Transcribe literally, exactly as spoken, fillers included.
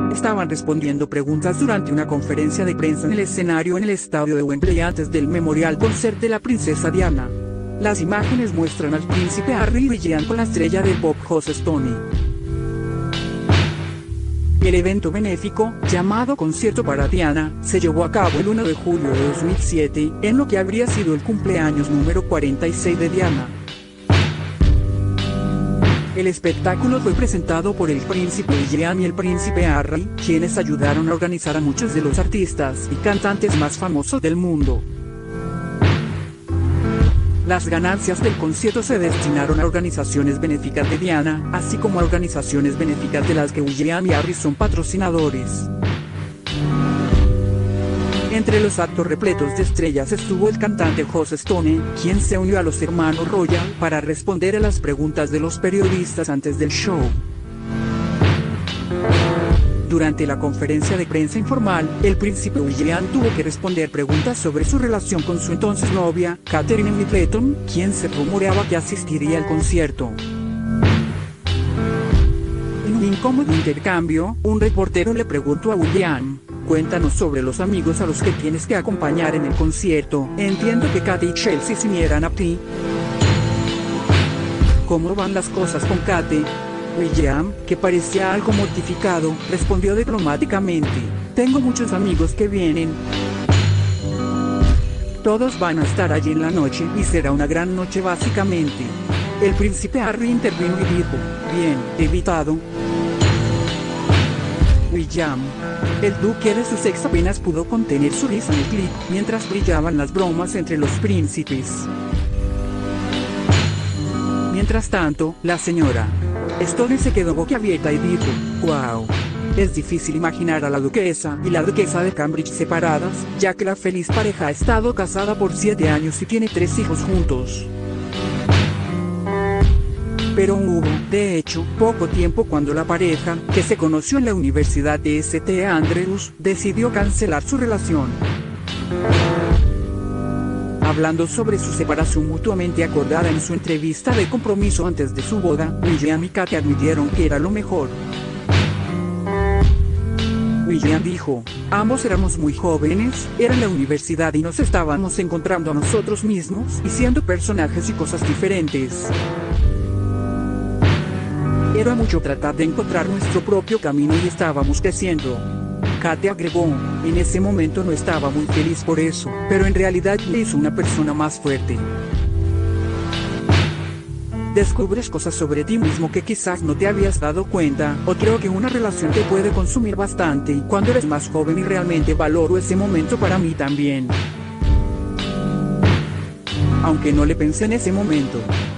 estaban respondiendo preguntas durante una conferencia de prensa en el escenario en el estadio de Wembley antes del Memorial Concert de la princesa Diana. Las imágenes muestran al príncipe Harry y William con la estrella de pop Joss Stone. El evento benéfico, llamado Concierto para Diana, se llevó a cabo el uno de julio de dos mil siete, en lo que habría sido el cumpleaños número cuarenta y seis de Diana. El espectáculo fue presentado por el príncipe William y el príncipe Harry, quienes ayudaron a organizar a muchos de los artistas y cantantes más famosos del mundo. Las ganancias del concierto se destinaron a organizaciones benéficas de Diana, así como a organizaciones benéficas de las que William y Harry son patrocinadores. Entre los actos repletos de estrellas estuvo el cantante Joss Stone, quien se unió a los hermanos Royal para responder a las preguntas de los periodistas antes del show. Durante la conferencia de prensa informal, el príncipe William tuvo que responder preguntas sobre su relación con su entonces novia, Catherine Middleton, quien se rumoreaba que asistiría al concierto. En un incómodo intercambio, un reportero le preguntó a William: cuéntanos sobre los amigos a los que tienes que acompañar en el concierto. Entiendo que Kate y Chelsea se unieran a ti. ¿Cómo van las cosas con Kate? William, que parecía algo mortificado, respondió diplomáticamente: tengo muchos amigos que vienen. Todos van a estar allí en la noche y será una gran noche básicamente. El príncipe Harry intervino y dijo: bien, evitado. William, el duque de Sussex apenas pudo contener su risa en el clip, mientras brillaban las bromas entre los príncipes. Mientras tanto, la señora Stone se quedó boquiabierta y dijo: wow. Es difícil imaginar a la duquesa y la duquesa de Cambridge separadas, ya que la feliz pareja ha estado casada por siete años y tiene tres hijos juntos. Pero hubo, de hecho, poco tiempo cuando la pareja, que se conoció en la Universidad de Saint Andrews, decidió cancelar su relación. Hablando sobre su separación mutuamente acordada en su entrevista de compromiso antes de su boda, William y Kate admitieron que era lo mejor. William dijo: ambos éramos muy jóvenes, era en la universidad y nos estábamos encontrando a nosotros mismos y siendo personajes y cosas diferentes. Era mucho tratar de encontrar nuestro propio camino y estábamos creciendo. Kate agregó: en ese momento no estaba muy feliz por eso, pero en realidad le hizo una persona más fuerte. Descubres cosas sobre ti mismo que quizás no te habías dado cuenta, o creo que una relación te puede consumir bastante cuando eres más joven y realmente valoro ese momento para mí también. Aunque no le pensé en ese momento.